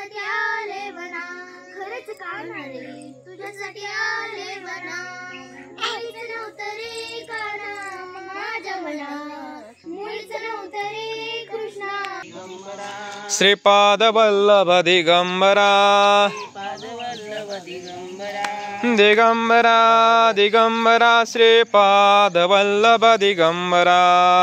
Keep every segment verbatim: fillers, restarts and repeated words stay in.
तुझ्यासाठी आले वना, खरंच कानारे तुझ्यासाठी आले वना. मुळीच नव्हतं रे काना माझ्या मना, मुळीच नव्हतं रे कृष्णा. श्रीपाद वल्लभ दिगंबरा दिगंबरा दिगंबरा श्रीपाद वल्लभ दिगंबरा.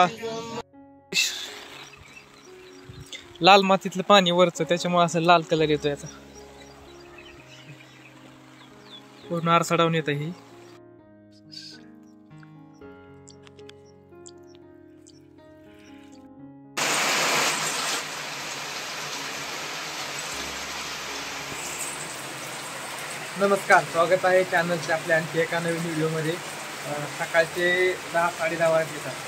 लाल मातीतलं पाणी वरचं त्याच्यामुळे असं लाल कलर येतो याचा, पूर्ण आरसाडावून येत ही. नमस्कार, स्वागत आहे चॅनलच्या आपल्या आणखी एका नवीन व्हिडिओमध्ये. सकाळचे दहा साडे दहा वाजले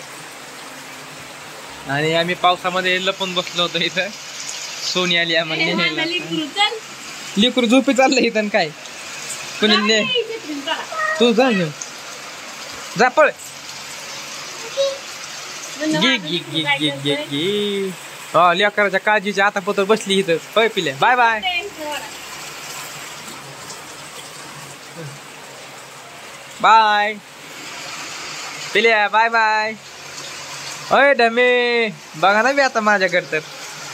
आणि आम्ही पावसामध्ये लपून बसलो होतो इथं. सोनी आली आम्हाला, लिकूर झोपी चाललं इथं. काय कोणी तू जा घेऊन जा, पळ गे गे गे गे गे गे. हा, लेकराच्या काळजीच्या आता पत्र बसली इथं. पळ पिल्या, बाय बाय बाय पिल्या, बाय बाय. अय डमे, बघा ना मी आता माझ्याकडे तर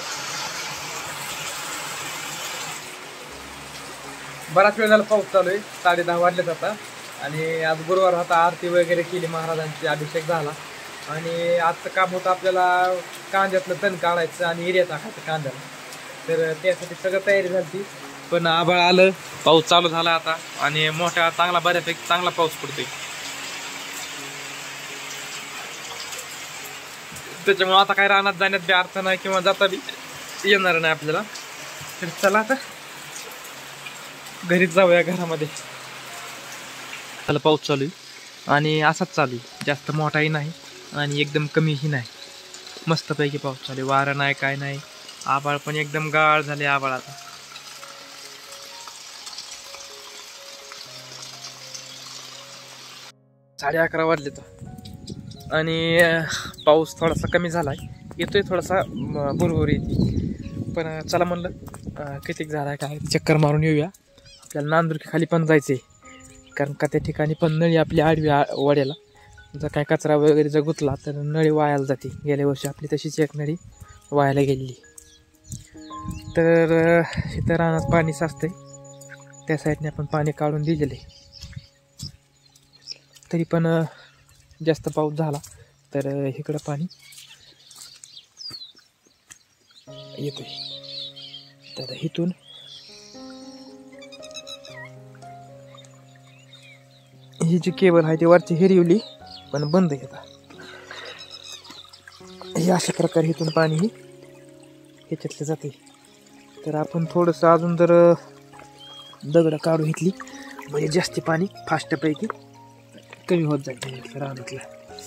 बराच वेळ झाला पाऊस चालू आहे. साडे दहा वाजलेत आता आणि आज गुरुवार होता. आरती वगैरे केली, महाराजांची अभिषेक झाला आणि आजचं काम होतं आपल्याला कांद्यातलं तण काढायचं आणि एरिया टाकायचं कांद्याला. तर त्यासाठी सगळं तयारी झाली, पण आभाळ आलं, पाऊस चालू झाला आता आणि मोठा चांगला बऱ्यापैकी चांगला पाऊस पडतोय. त्याच्यामुळे आता काही रानात जाण्यात बी अर्थ नाही किंवा जाता बी येणार नाही आपल्याला. तर चला आता घरीच जाऊया घरामध्ये. त्याला पाऊस चालू आहे आणि असाच चालू आहे, जास्त मोठाही नाही आणि एकदम कमीही नाही. मस्तपैकी पाऊस चालू आहे, वारं नाही काय नाही. आभाळ पण एकदम गाळ झाले आभाळ. आता साडे अकरा वाजले तर आणि पाऊस थोडासा कमी झालाय, येतोय थोडासा भुरभुर येते. पण चला म्हणलं कितीक झालाय काय चक्कर मारून येऊया. आपल्याला नांदुरकी खाली पण जायचंय, कारण का त्या ठिकाणी पण नळी आपली आडवी वड्याला जर काय कचरा वगैरे जर गुतला तर नळी वायाला जाते. गेल्या वर्षी आपली तशीच एक नळी वायाला गेलेली. तर इथं रानात पाणी साचतंय, त्या साईडने आपण पाणी काढून दिलेले. तरी पण जास्त पाऊस झाला तर इकडं पाणी येतोय. तर इथून ही जी केबल आहे ती वरची हिरवली पण बंद आहे आता. हे अशा प्रकारे इथून पाणी ही ह्याच्यातलं जाते. तर आपण थोडंसं अजून जर दगड काढून घेतली म्हणजे जास्ती पाणी फास्टपैकी कमी होत जाईल रानातलं.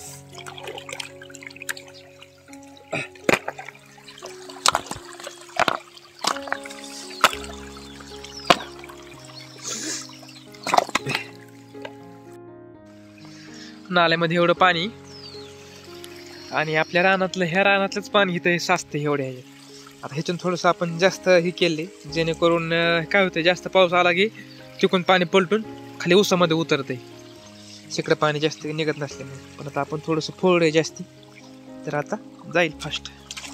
नाल्यामध्ये एवढं पाणी आणि आपल्या रानातलं ह्या रानातलंच पाणी इथं साचतं एवढ्या ह्याच्यात. आता ह्याच्यातून थोडंसं आपण जास्त हे केले जेणेकरून काय होतं, जास्त पाऊस आला की तिकून पाणी पलटून खाली ऊसामध्ये उतरते. तिकडं पाणी जास्त निघत नसल्यामुळे. पण आता आपण थोडंसं फोडलं जास्ती तर आता जाईल फास्ट.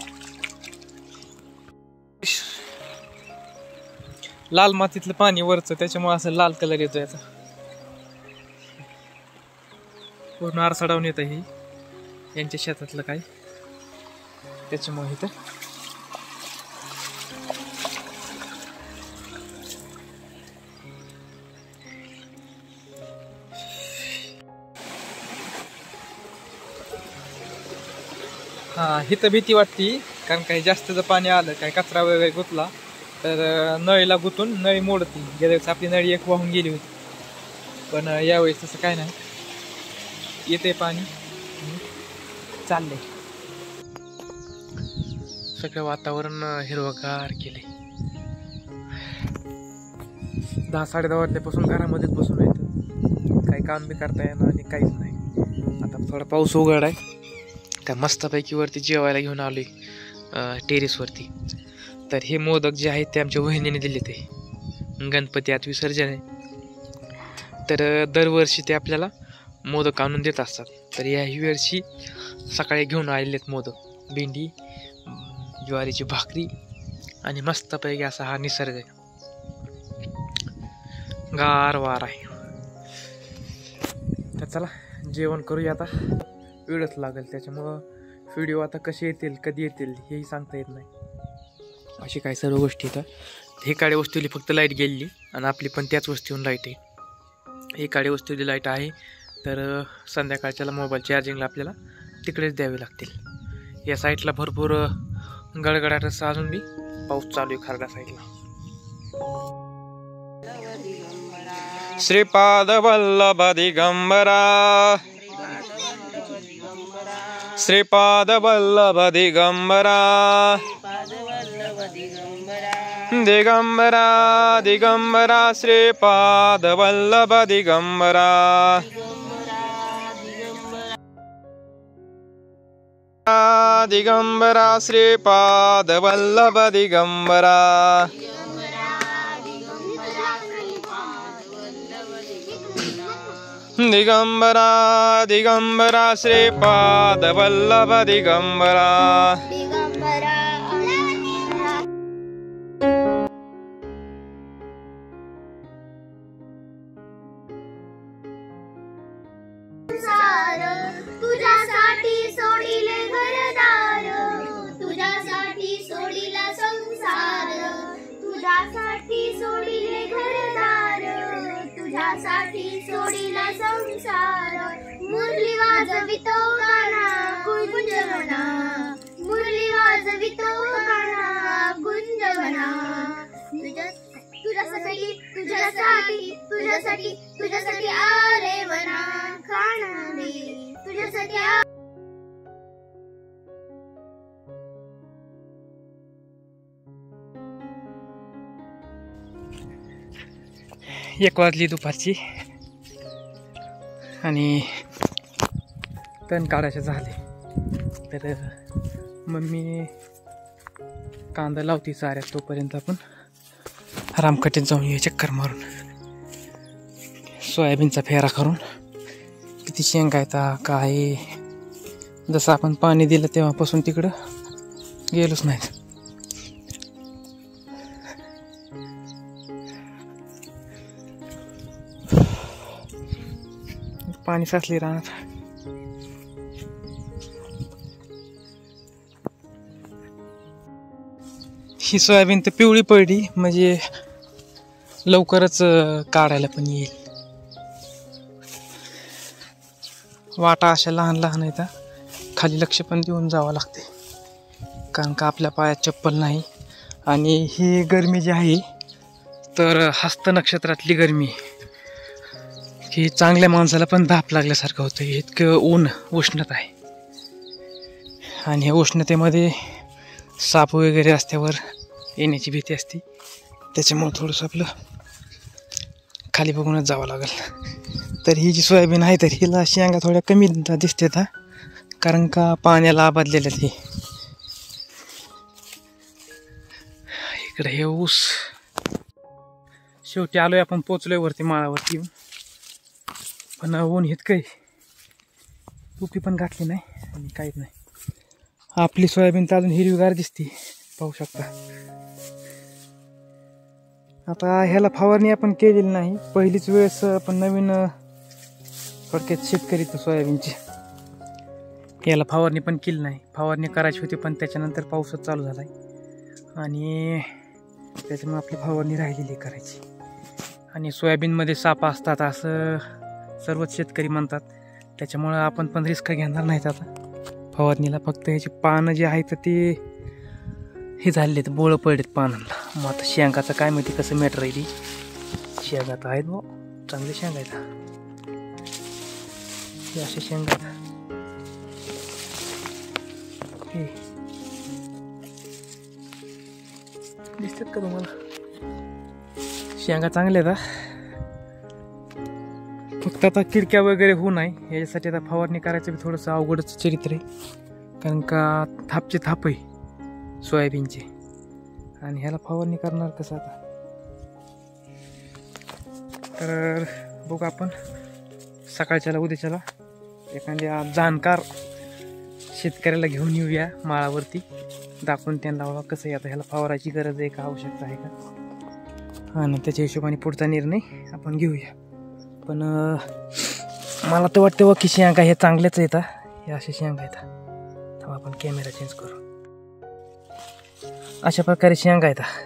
लाल मातीतलं पाणी वरचं त्याच्यामुळे असं लाल कलर येतो याचा, पूर्ण आरसाडावून येतं ही यांच्या शेतातलं काय, त्याच्यामुळे इथं हा इथं भीती वाटते. कारण काही जास्त जर पाणी आलं, काही कचरा वगैरे गुतला तर नळीला गुतून नळी मोडती. गेल्या वेळेस आपली नळी एक वाहून गेली होती, पण यावेळेस तसं काय नाही, येते पाणी चाललंय. सगळं वातावरण हिरवगार केले. दहा साडे दहा वाजल्यापासून घरामध्येच बसून येतं, काही काम बी करता येणार आणि काहीच नाही. आता थोडा पाऊस उघड आहे, त्या मस्तपैकी वरती जेवायला घेऊन आलोय टेरेसवरती. तर हे मोदक जे आहेत ते आमच्या वहिनीने दिले ते गणपती आत विसर्जन आहे, तर दरवर्षी ते आपल्याला मोदक आणून देत असतात. तर याही वर्षी सकाळी घेऊन आलेले आहेत मोदक, भेंडी, ज्वारीची भाकरी आणि मस्तपैकी असा हा निसर्ग आहे, गार वार आहे. तर चला जेवण करूया आता, वेळच लागेल त्याच्यामुळं व्हिडिओ आता कसे येतील कधी येतील हेही सांगता येत नाही, अशी काही सर्व गोष्टी येतात. हे काड्या वस्तूली फक्त लाईट गेली आणि आपली पण त्याच वस्तूहून लाईट आहे. ही काड्या वस्तूली लाईट आहे तर संध्याकाळच्याला मोबाईल चार्जिंगला आपल्याला तिकडेच द्यावे लागतील. या साईडला भरपूर गडगडाट अजून बी पाऊस चालू आहे खारडा साईडला. श्रीपाद वल्लभ दिगंबरा, श्रीपाद वल्लभ दिगंबरा, दिगंबरा दिगंबरा श्रीपाद वल्लभ दिगंबरा, दिगंबरा श्रीपाद वल्लभ दिगंबरा, दिगंबरा दिगंबरा श्रीपाद वल्लभ दिगंबरा. तुझ्यासाठी सोडिले घरदार, तुझ्यासाठी सोडिला संसार, तुझ्यासाठी सोडिले घरदार, तुझ्यासाठी सोडिला संसार. मुरली वाजवितो काना गुंजवना, मुरली वाजवितो काना गुंजवना. तुझ्यासाठी तुझ्यासाठी तुझ्यासाठी तुझ्यासाठी आले वना खाणारे, तुझ्यासाठी आ एक वाजली दुपारची आणि तण काढायचे झाले, तर मम्मी कांदा लावती चाऱ्यात, तोपर्यंत आपण रामकटीत जाऊन ये चक्कर मारून, सोयाबीनचा फेरा करून. किती शेंगा येतात काय, जसं आपण पाणी दिलं तेव्हापासून तिकडं गेलोच नाहीत. पाणी साचले रानात. ही सोयाबीन तर पिवळी पडली म्हणजे लवकरच काढायला पण येईल. वाटा अशा लहान लहान आहेत, खाली लक्ष पण देऊन जावं लागते कारण का आपल्या पायात चप्पल नाही. आणि ही गरमी जी आहे तर हस्त नक्षत्रातली गरमी ही चांगल्या माणसाला पण धाप लागल्यासारखं होतं, इतकं ऊन उष्णता आहे. आणि ह्या उष्णतेमध्ये साप वगैरे रस्त्यावर येण्याची भीती असते, त्याच्यामुळे थोडंसं आपलं खाली बघूनच जावं लागेल. तर ही जी सोयाबीन आहे तर हिला शेंगा थोड्या कमी दिसते आता कारण का पाण्याला आबादलेलं ते. इकडे हे ऊस. शेवटी आलोय आपण, पोचलोय वरती माळावरती येऊन, पण ऊन इतकं आहे, टोपी पण घातली नाही आणि काहीच नाही. आपली सोयाबीन तर अजून हिरवीगार दिसते, पाहू शकता. आता ह्याला फवारणी आपण केलेली नाही, पहिलीच वेळेस आपण नवीन थोडक्यात शेतकरी तर सोयाबीनची, याला फवारणी पण केली नाही. फवारणी करायची होती पण त्याच्यानंतर पाऊसच चालू झालाय आणि त्याच्यामुळे आपली फवारणी राहिलेली करायची. आणि सोयाबीनमध्ये साप असतात असं सर्वच शेतकरी म्हणतात, त्याच्यामुळं आपण पण रिस्क घेणार नाहीत आता फवारणीला. फक्त ह्याची पानं जी आहेत ते हे झालेले आहेत, बोळं पडलेत पानांना. मग आता शेंगाचं काय माहिती कसं मॅटर आहे ती. शेंगा तर आहेत बा, चांगले शेंगा आहेत, हे असे शेंगा आहेत. हे दिसतात का तुम्हाला? शेंगा चांगल्या आहेत. फक्त आता किडक्या वगैरे होऊ नये याच्यासाठी आता फवारणी करायचं बी थोडंसं अवघडच चरित्र आहे कारण का थापचे थाप आहे सोयाबीनचे आणि ह्याला फवारणी करणार कसं आता, तर बघू आपण सकाळच्याला उद्याच्याला एखाद्या जाणकार शेतकऱ्याला घेऊन येऊया माळावरती, दाखवून त्यांना बाबा कसं आहे आता ह्याला फवारायची गरज आहे का, आवश्यकता आहे का, आणि त्याच्या हिशोबाने पुढचा निर्णय आपण घेऊया. पण मला तर वाटतं व की शेंगा हे चांगलेच येतात, हे असे शेंगा येतात. तेव्हा आपण कॅमेरा चेंज करू. अशा प्रकारे शेंगा येतात.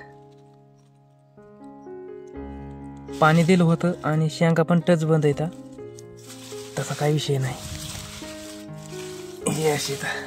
पाणी दिलं होतं आणि शेंगा पण टच बंद येतात, तसा काही विषय नाही. हे असे येतात.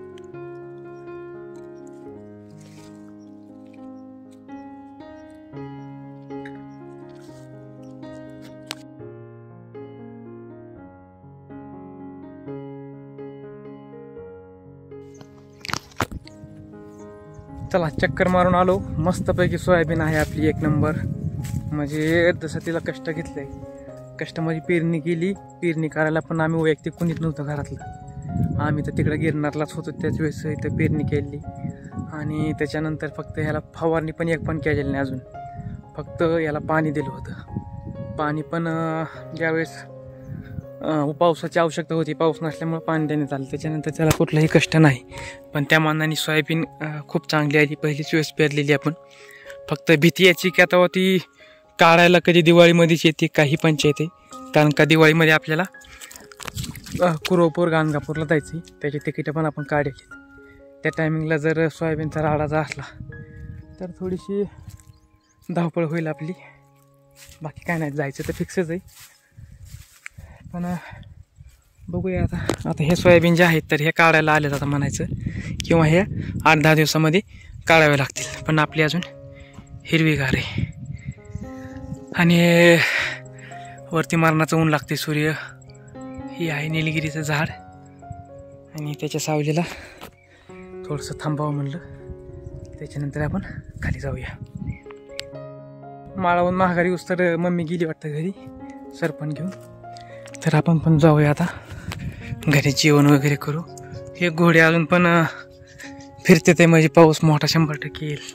चला चक्कर मारून आलो. मस्तपैकी सोयाबीन आहे आपली, एक नंबर. म्हणजे जसं तिला कष्ट घेतलंय, कष्टामध्ये पेरणी केली. पेरणी करायला पण आम्ही वैयक्तिक कुणीच नव्हतं घरातलं, आम्ही तर तिकडे गिरणारलाच होतो त्याच वेळेस इथं पेरणी केली. आणि त्याच्यानंतर फक्त ह्याला फवारणी पण एक पण केलेली नाही अजून, फक्त याला पाणी दिलं होतं. पाणी पण ज्यावेळेस पावसाची आवश्यकता होती, पाऊस नसल्यामुळे पाणी देण्यात आलं. त्याच्यानंतर त्याला कुठलंही कष्ट नाही. पण त्या मानाने सोयाबीन खूप चांगली आहे. ती पहिलीच वेळेस पेरलेली आपण. फक्त भीती याची की आता ती काढायला कधी दिवाळीमध्येच येते, काही पंचायत आहे. कारण का दिवाळीमध्ये आपल्याला कुरोपूर गाणगापूरला जायचं आहे, त्याची तिकीटं पण आपण काढली. त्या टायमिंगला जर सोयाबीनचा राडाचा असला तर थोडीशी धावपळ होईल आपली. बाकी काय नाही, जायचं तर फिक्सच आहे. पण बघूया आता. आता हे सोयाबीन जे आहेत तर हे काढायला आले आता म्हणायचं, किंवा हे आठ दहा दिवसामध्ये काढावे लागतील. पण आपली अजून हिरवीगार आहे. आणि वरती मरणाचं ऊन लागते, सूर्य. ही आहे निलगिरीचं झाड, आणि त्याच्या सावलीला थोडंसं थांबावं म्हणलं. त्याच्यानंतर आपण खाली जाऊया. माळावून महागारी उस तर मम्मी गेली वाटतं घरी सरपण घेऊन, तर आपण पण जाऊया आता घरी, जेवण वगैरे करू. हे घोडे अजून पण फिरते ते, म्हणजे पाऊस मोठा शंभर टक्के येईल.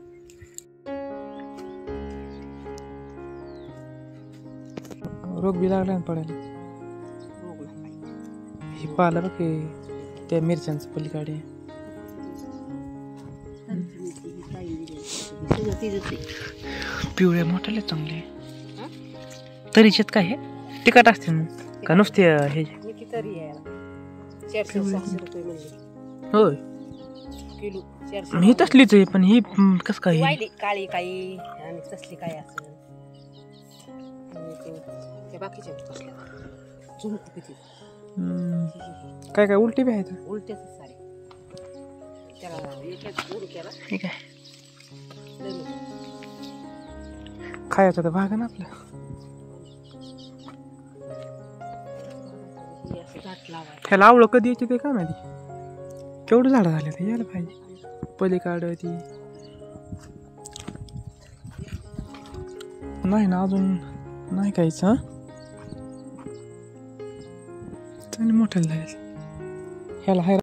रोग बी लागला ना पडायला. हे पाहिलं बघ की त्या मिरच्यांचं पलीकडे पिवळे मोठाले चांगले तरीचेत काय, हे तिखट असते ना का नुसते हे? होय, ही तसलीच आहे. पण ही कस काय काळी काही आणि तसली काय असेल बाकीच्या काय काय उलटी बी आहेत, उलट्याच सारे त्याला ठीक आहे. खायचं तर भाग ना आपलं. ह्याला आवळं कधी यायची ते काय माहिती, केवढं झाडं झाले ते, यायला पाहिजे पलीकाड ती. नाही ना अजून नाही काहीच. हा चांगली मोठ्याला झाले ह्याला हाय.